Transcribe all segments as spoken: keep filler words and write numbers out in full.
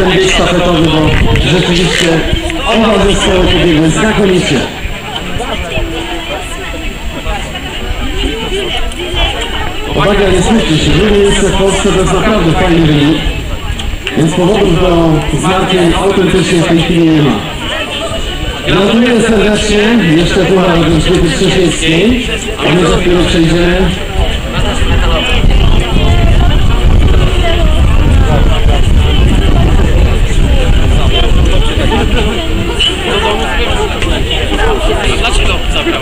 ten bieg sztafetowy, bo rzeczywiście oba zespoły pobiegły znakomicie. Uwaga, nie słyszy się, drugie miejsce w Polsce to jest naprawdę fajny wynik, więc powodów do zmartwień autentycznie w tej chwili nie ma. Gratuluję serdecznie, jeszcze puchar do Elżbiety Trzeciejskiej, a my za chwilę przejdziemy. Dlaczego zabrał?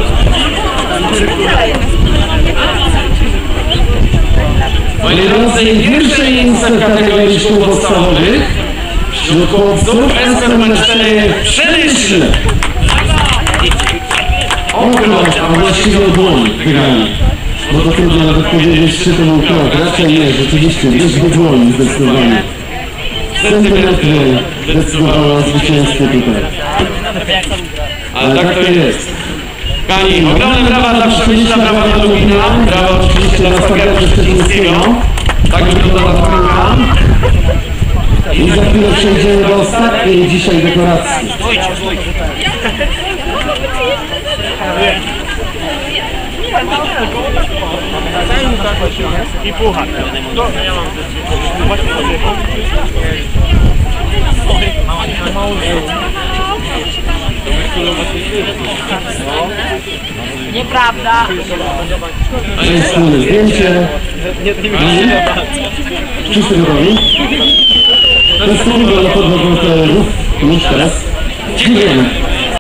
Moi drodzy, pierwsze miejsce w kategorii szkół podstawowych wśród chłopców S K numer cztery Przemyśl. Okrąg, a właściwie dłoń wygrali. Bo to trudno nawet powiedzieć, czy to był krok. Raczej nie, rzeczywiście, liczby dłoni zdecydowanie. Centymetry decydowały o zwycięstwie tutaj. Ale tak to jest. Kochani, ogromne brawa dla Przemyśla, brawa dla Lubina, brawa oczywiście dla Stawiarza Szczecińskiego. Tak wygląda ta bramka. I za chwilę przejdziemy do ostatniej dzisiaj dekoracji. I puchar. Nieprawda. To jest wspólne zdjęcie. Wszyscy gotowi? To jest wspólne dla podwodnych już teraz. Dziękujemy.